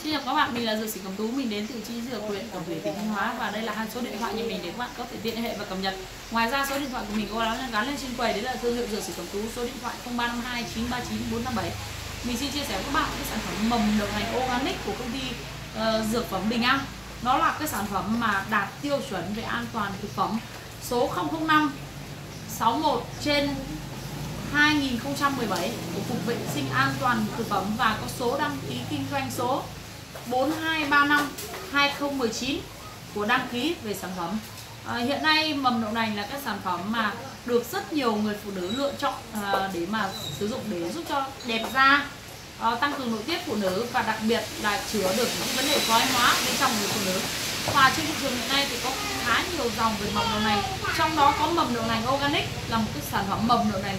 Xin chào các bạn, mình là Dược sĩ Cẩm Tú, mình đến từ Chi Dược huyện Cẩm Thủy, tỉnh Thanh Hóa và đây là hai số điện thoại nhà mình để các bạn có thể liên hệ và cập nhật. Ngoài ra số điện thoại của mình có gắn lên trên quầy, đấy là thương hiệu Dược sĩ Cẩm Tú, số điện thoại 0352 939 457. Mình xin chia sẻ với các bạn cái sản phẩm mầm đậu nành organic của công ty Dược phẩm Bình An. Nó là cái sản phẩm mà đạt tiêu chuẩn về an toàn thực phẩm số 005 61 trên 2017 của Cục Vệ sinh An toàn thực phẩm và có số đăng ký kinh doanh số 4235 2019 của đăng ký về sản phẩm. Hiện nay mầm đậu nành là cái sản phẩm mà được rất nhiều người phụ nữ lựa chọn để mà sử dụng để giúp cho đẹp da, tăng cường nội tiết phụ nữ và đặc biệt là chữa được những vấn đề thoái hóa bên trong người phụ nữ. Và trên thị trường hiện nay thì có khá nhiều dòng về mầm đậu nành, trong đó có mầm đậu nành organic là một cái sản phẩm mầm đậu nành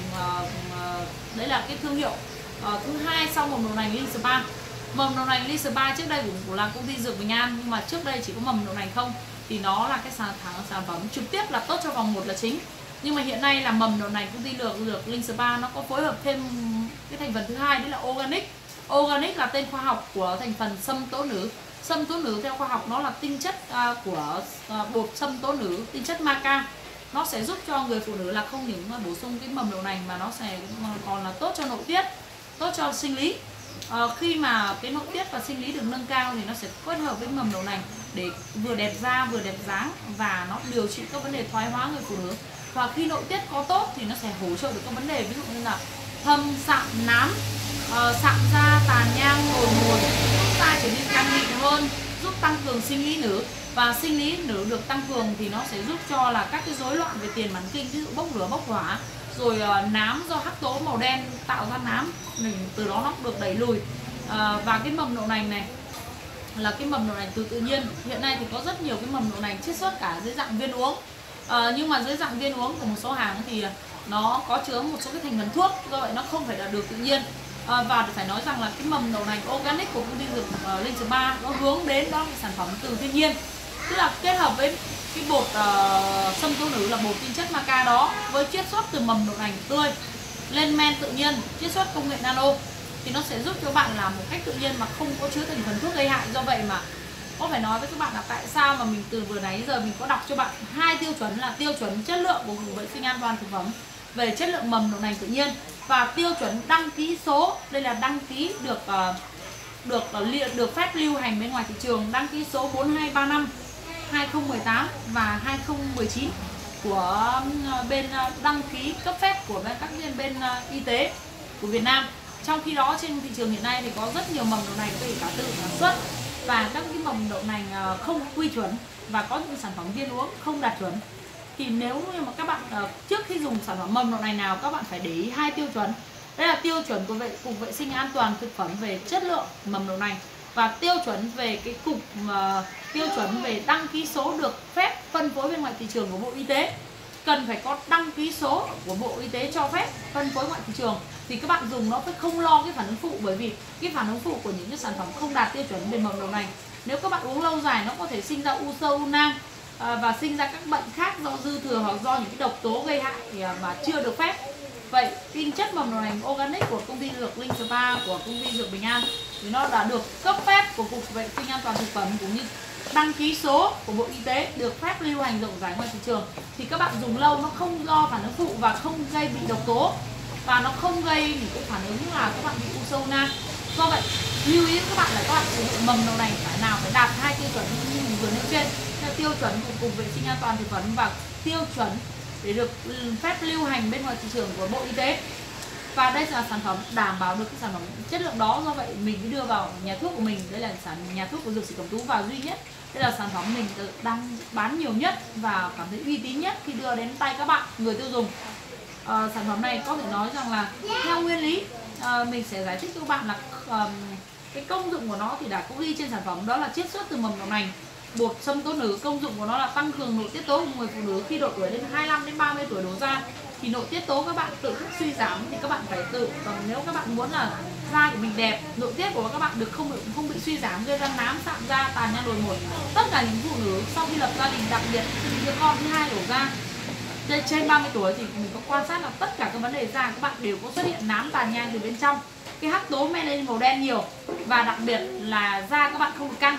đấy là cái thương hiệu thứ hai sau mầm đậu nành Linh Spa. Mầm đậu nành Linh Spa trước đây cũng là công ty Dược Bình An, nhưng mà trước đây chỉ có mầm đậu nành không, thì nó là cái sản phẩm trực tiếp là tốt cho vòng 1 là chính. Nhưng mà hiện nay là mầm đậu nành công ty Dược Linh Spa nó có phối hợp thêm cái thành phần thứ hai, đấy là organic. Organic là tên khoa học của thành phần sâm tố nữ. Sâm tố nữ theo khoa học nó là tinh chất của bột sâm tố nữ, tinh chất maca. Nó sẽ giúp cho người phụ nữ là không những bổ sung cái mầm đậu nành mà nó sẽ còn là tốt cho nội tiết, tốt cho sinh lý. Khi mà cái nội tiết và sinh lý được nâng cao thì nó sẽ kết hợp với mầm đậu nành để vừa đẹp da vừa đẹp dáng, và nó điều trị các vấn đề thoái hóa người phụ nữ. Và khi nội tiết có tốt thì nó sẽ hỗ trợ được các vấn đề ví dụ như là thâm, sạm, nám, sạm da, tàn nhang, nổi mồi, giúp da trở nên căng mịn hơn, giúp tăng cường sinh lý nữ. Và sinh lý nữ được tăng cường thì nó sẽ giúp cho là các cái rối loạn về tiền mãn kinh, ví dụ bốc lửa, bốc hỏa, rồi nám do hắc tố màu đen tạo ra nám, mình từ đó nó được đẩy lùi. Và cái mầm đậu nành này là cái mầm đậu nành từ tự nhiên. Hiện nay thì có rất nhiều cái mầm đậu nành chiết xuất cả dưới dạng viên uống, nhưng mà dưới dạng viên uống của một số hàng thì nó có chứa một số cái thành phần thuốc, do vậy nó không phải là được tự nhiên. Và phải nói rằng là cái mầm đậu nành organic của công ty Dược Linh Spa nó hướng đến đó là sản phẩm từ thiên nhiên, tức là kết hợp với cái bột sâm tố nữ là bột tinh chất maca đó, với chiết xuất từ mầm đậu nành tươi lên men tự nhiên, chiết xuất công nghệ nano, thì nó sẽ giúp cho bạn làm một cách tự nhiên mà không có chứa thành phần thuốc gây hại. Do vậy mà có phải nói với các bạn là tại sao mà mình từ vừa nãy giờ mình có đọc cho bạn hai tiêu chuẩn, là tiêu chuẩn chất lượng của Cục Vệ sinh An toàn thực phẩm về chất lượng mầm đậu nành tự nhiên, và tiêu chuẩn đăng ký số, đây là đăng ký được phép lưu hành bên ngoài thị trường, đăng ký số 4235 2018 và 2019 của bên đăng ký cấp phép của các bên y tế của Việt Nam. Trong khi đó trên thị trường hiện nay thì có rất nhiều mầm đậu nành kể cả tự sản xuất và các cái mầm đậu nành không quy chuẩn, và có những sản phẩm viên uống không đạt chuẩn. Thì nếu như mà các bạn trước khi dùng sản phẩm mầm đậu nành nào, các bạn phải để ý hai tiêu chuẩn. Đây là tiêu chuẩn của Cục Vệ sinh An toàn thực phẩm về chất lượng mầm đậu nành, và tiêu chuẩn về cái tiêu chuẩn về đăng ký số được phép phân phối bên ngoài thị trường của Bộ Y tế. Cần phải có đăng ký số của Bộ Y tế cho phép phân phối ngoài thị trường thì các bạn dùng nó phải không lo cái phản ứng phụ, bởi vì cái phản ứng phụ của những cái sản phẩm không đạt tiêu chuẩn về mầm đậu nành, nếu các bạn uống lâu dài nó có thể sinh ra u xơ, u nang và sinh ra các bệnh khác do dư thừa hoặc do những cái độc tố gây hại mà chưa được phép. Vậy tinh chất mầm đậu nành organic của công ty Dược Linh Spa, của công ty Dược Bình An thì nó đã được cấp phép của Cục Vệ sinh An toàn thực phẩm cũng như đăng ký số của Bộ Y tế, được phép lưu hành rộng rãi ngoài thị trường, thì các bạn dùng lâu nó không do phản ứng phụ và không gây bị độc tố, và nó không gây những cái phản ứng là các bạn bị u xơ nang. Do vậy lưu ý các bạn là các bạn sử dụng mầm đậu nành phải đạt hai tiêu chuẩn như mình vừa nêu trên, là tiêu chuẩn của Cục Vệ sinh An toàn thực phẩm và tiêu chuẩn để được phép lưu hành bên ngoài thị trường của Bộ Y tế. Và đây là sản phẩm đảm bảo được cái sản phẩm chất lượng đó, do vậy mình mới đưa vào nhà thuốc của mình. Đây là nhà thuốc của Dược sĩ Cẩm Tú và duy nhất, đây là sản phẩm mình đang bán nhiều nhất và cảm thấy uy tín nhất khi đưa đến tay các bạn người tiêu dùng. Sản phẩm này có thể nói rằng là theo nguyên lý, mình sẽ giải thích cho các bạn là cái công dụng của nó thì đã có ghi trên sản phẩm, đó là chiết xuất từ mầm đậu nành, bột sâm tố nữ. Công dụng của nó là tăng cường nội tiết tố của người phụ nữ khi độ tuổi đến 25 đến 30 tuổi đổ ra. Thì nội tiết tố các bạn tự suy giảm thì các bạn phải tự, còn nếu các bạn muốn là da của mình đẹp, nội tiết của các bạn được không bị suy giảm, gây ra nám, sạm da, tàn nhang, đồi mồi. Tất cả những phụ nữ sau khi lập gia đình, đặc biệt đứa con thứ hai đổ ra trên 30 tuổi thì mình có quan sát là tất cả các vấn đề da các bạn đều có xuất hiện nám, tàn nhang từ bên trong. cái hắc tố men lên màu đen nhiều, và đặc biệt là da các bạn không được căng,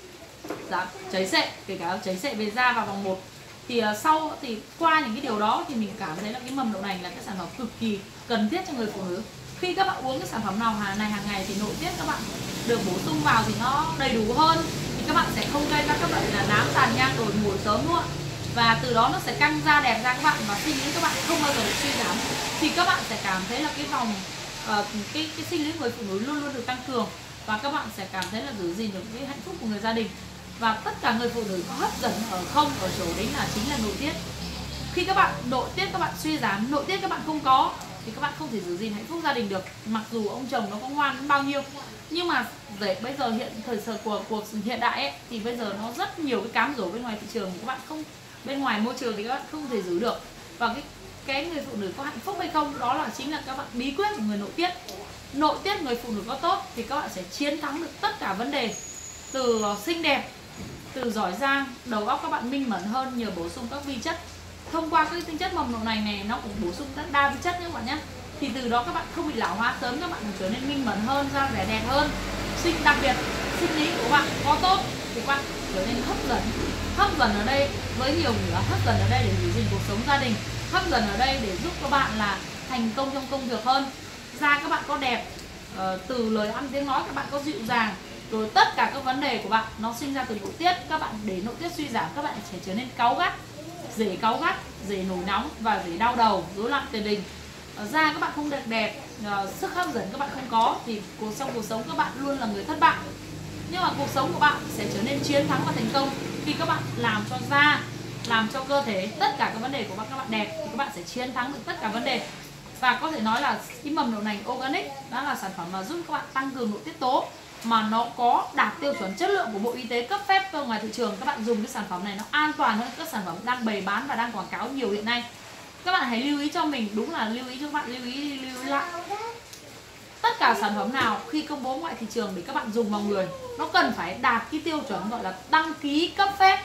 cháy xệ, kể cả cháy xệ về da vào vòng 1. Thì sau thì qua những cái điều đó thì mình cảm thấy là cái mầm đậu nành là cái sản phẩm cực kỳ cần thiết cho người phụ nữ. Khi các bạn uống cái sản phẩm nào này hàng ngày thì nội tiết các bạn được bổ sung vào thì nó đầy đủ hơn, thì các bạn sẽ không gây ra các bệnh là nám, tàn nhang, đồi mồi sớm nữa, và từ đó nó sẽ căng da đẹp da các bạn, và sinh lý các bạn không bao giờ bị suy giảm. Thì các bạn sẽ cảm thấy là cái vòng cái sinh lý người phụ nữ luôn luôn được tăng cường, và các bạn sẽ cảm thấy là giữ gìn được cái hạnh phúc của người gia đình. Và tất cả người phụ nữ có hấp dẫn ở không ở chỗ đấy là chính là nội tiết. Khi các bạn nội tiết các bạn suy giảm, nội tiết các bạn không có thì các bạn không thể giữ gìn hạnh phúc gia đình được. Mặc dù ông chồng nó có ngoan đến bao nhiêu, nhưng mà bây giờ thời sự của cuộc hiện đại ấy, thì bây giờ nó rất nhiều cái cám dỗ bên ngoài thị trường, các bạn không, bên ngoài môi trường thì các bạn không thể giữ được. Và cái người phụ nữ có hạnh phúc hay không, đó là chính là các bạn bí quyết của người nội tiết. Nội tiết người phụ nữ có tốt thì các bạn sẽ chiến thắng được tất cả vấn đề, từ xinh đẹp, từ giỏi giang, đầu óc các bạn minh mẫn hơn nhờ bổ sung các vi chất. Thông qua cái tinh chất mầm đậu nành này nó cũng bổ sung các đa vi chất nhé các bạn nhé. Thì từ đó các bạn không bị lão hóa sớm, các bạn trở nên minh mẫn hơn, da vẻ đẹp hơn. Đặc biệt sinh lý của bạn có tốt thì các bạn trở nên hấp dẫn. Hấp dẫn ở đây với nhiều người, hấp dẫn ở đây để giữ gìn cuộc sống gia đình, hấp dẫn ở đây để giúp các bạn là thành công trong công việc hơn. Da các bạn có đẹp, từ lời ăn tiếng nói các bạn có dịu dàng, rồi tất cả các vấn đề của bạn nó sinh ra từ nội tiết. Các bạn để nội tiết suy giảm, các bạn sẽ trở nên cáu gắt, dễ nổi nóng và dễ đau đầu, rối loạn tiền đình. Da các bạn không đẹp, sức hấp dẫn các bạn không có thì trong cuộc sống các bạn luôn là người thất bại. Nhưng mà cuộc sống của bạn sẽ trở nên chiến thắng và thành công khi các bạn làm cho da, làm cho cơ thể, tất cả các vấn đề của các bạn đẹp thì các bạn sẽ chiến thắng được tất cả vấn đề. Và có thể nói là cái mầm đậu nành organic đó là sản phẩm mà giúp các bạn tăng cường nội tiết tố, mà nó có đạt tiêu chuẩn chất lượng của Bộ Y tế cấp phép ở ngoài thị trường. Các bạn dùng cái sản phẩm này nó an toàn hơn các sản phẩm đang bày bán và đang quảng cáo nhiều hiện nay. Các bạn hãy lưu ý cho mình, đúng là lưu ý cho các bạn, lưu ý lại. Tất cả sản phẩm nào khi công bố ngoài thị trường để các bạn dùng vào người, nó cần phải đạt cái tiêu chuẩn gọi là đăng ký cấp phép.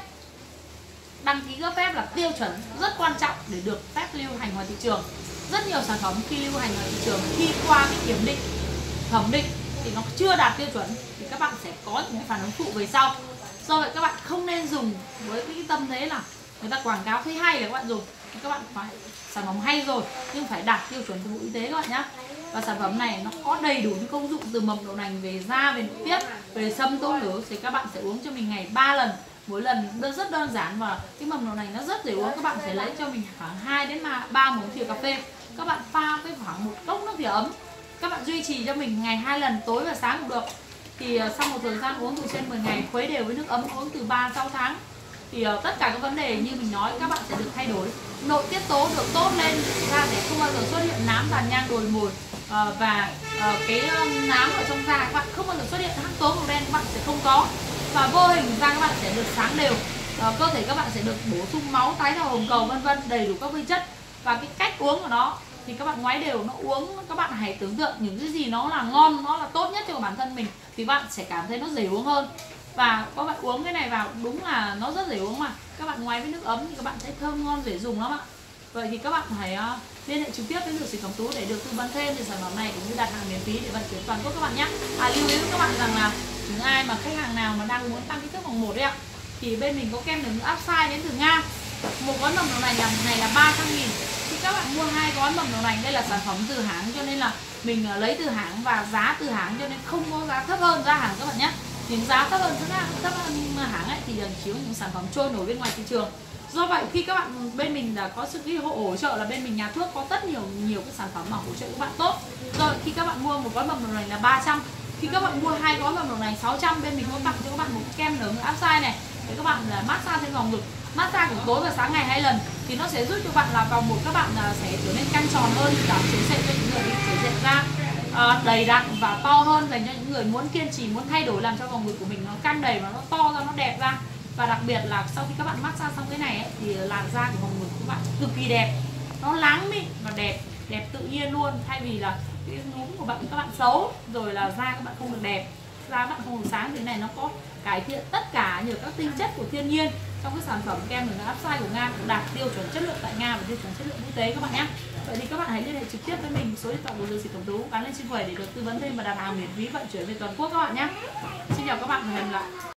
Đăng ký cấp phép là tiêu chuẩn rất quan trọng để được phép lưu hành ngoài thị trường. Rất nhiều sản phẩm khi lưu hành ngoài thị trường, khi qua cái kiểm định, thẩm định thì nó chưa đạt tiêu chuẩn thì các bạn sẽ có những phản ứng phụ về sau. Do vậy các bạn không nên dùng với cái tâm thế là người ta quảng cáo thấy hay là các bạn dùng. Các bạn phải sản phẩm hay rồi nhưng phải đạt tiêu chuẩn từ Bộ Y tế các bạn nhé. Và sản phẩm này nó có đầy đủ những công dụng từ mầm đậu nành về da, về nội tiết, về xâm tố nữ. Thì các bạn sẽ uống cho mình ngày 3 lần, mỗi lần rất đơn giản, và cái mầm đậu nành nó rất dễ uống. Các bạn sẽ lấy cho mình khoảng 2 đến 3 muỗng thìa cà phê, các bạn pha với khoảng 1 cốc nước thìa ấm, các bạn duy trì cho mình ngày 2 lần, tối và sáng cũng được. Thì sau một thời gian uống từ trên 10 ngày, khuấy đều với nước ấm, uống từ 3-6 tháng thì tất cả các vấn đề như mình nói các bạn sẽ được thay đổi, nội tiết tố được tốt lên, da sẽ không bao giờ xuất hiện nám, tàn nhang, đồi mồi, và cái nám ở trong da các bạn không bao giờ xuất hiện, hắc tố màu đen các bạn sẽ không có, và vô hình da các bạn sẽ được sáng đều, cơ thể các bạn sẽ được bổ sung máu, tái tạo hồng cầu vân vân, đầy đủ các vi chất. Và cái cách uống của nó thì các bạn ngoái đều nó uống, các bạn hãy tưởng tượng những cái gì nó là ngon, nó là tốt nhất cho bản thân mình thì bạn sẽ cảm thấy nó dễ uống hơn. Và các bạn uống cái này vào đúng là nó rất dễ uống, mà các bạn ngoái với nước ấm thì các bạn thấy thơm ngon, dễ dùng lắm ạ. Vậy thì các bạn hãy liên hệ trực tiếp với Dược Sĩ Cẩm Tú để được tư vấn thêm về sản phẩm này cũng như đặt hàng miễn phí để vận chuyển toàn quốc các bạn nhé. Lưu ý với các bạn rằng là những ai mà khách hàng nào mà đang muốn tăng kích thước vòng 1 đấy ạ, thì bên mình có kem nướng áp size đến từ Nga. Một gói mầm đậu nành này là 300.000. Thì các bạn mua 2 gói mầm đậu nành, đây là sản phẩm từ hãng cho nên là mình lấy từ hãng và giá từ hãng cho nên không có giá thấp hơn giá hàng các bạn nhé. Những giá thấp hơn hãng ấy thì chỉ có những sản phẩm trôi nổi bên ngoài thị trường. Do vậy khi các bạn bên mình đã có sự hỗ trợ là bên mình nhà thuốc có rất nhiều cái sản phẩm mà hỗ trợ các bạn tốt. Rồi khi các bạn mua một gói mầm đậu nành là 300, khi các bạn mua 2 gói mầm đậu nành 600, bên mình có tặng cho các bạn một kem nướng áp size này để các bạn là massage trên vòng ngực, massage của tối và sáng ngày 2 lần thì nó sẽ giúp cho bạn là vòng 1 các bạn sẽ trở nên căng tròn hơn, giảm cháy xệ cho những người bị cháy xệ da, đầy đặn và to hơn dành cho những người muốn kiên trì, muốn thay đổi làm cho vòng ngực của mình nó căng đầy và nó to ra, nó đẹp ra. Và đặc biệt là sau khi các bạn massage xong cái này ấy, thì làn da của vòng ngực của các bạn cực kỳ đẹp, nó láng mịn và đẹp tự nhiên luôn, thay vì là cái núm của các bạn xấu rồi là da các bạn không được đẹp, da các bạn không được sáng. Thì này nó có cải thiện tất cả nhiều các tinh chất của thiên nhiên trong cái sản phẩm kem nướng áp size của Nga, cũng đạt tiêu chuẩn chất lượng tại Nga và tiêu chuẩn chất lượng quốc tế các bạn nhé. Vậy thì các bạn hãy liên hệ trực tiếp với mình, số điện thoại của Dược Sĩ Cẩm Tú gắn lên trên quầy để được tư vấn thêm và đặt hàng miễn phí vận chuyển về toàn quốc các bạn nhé. Xin chào các bạn và hẹn gặp lại.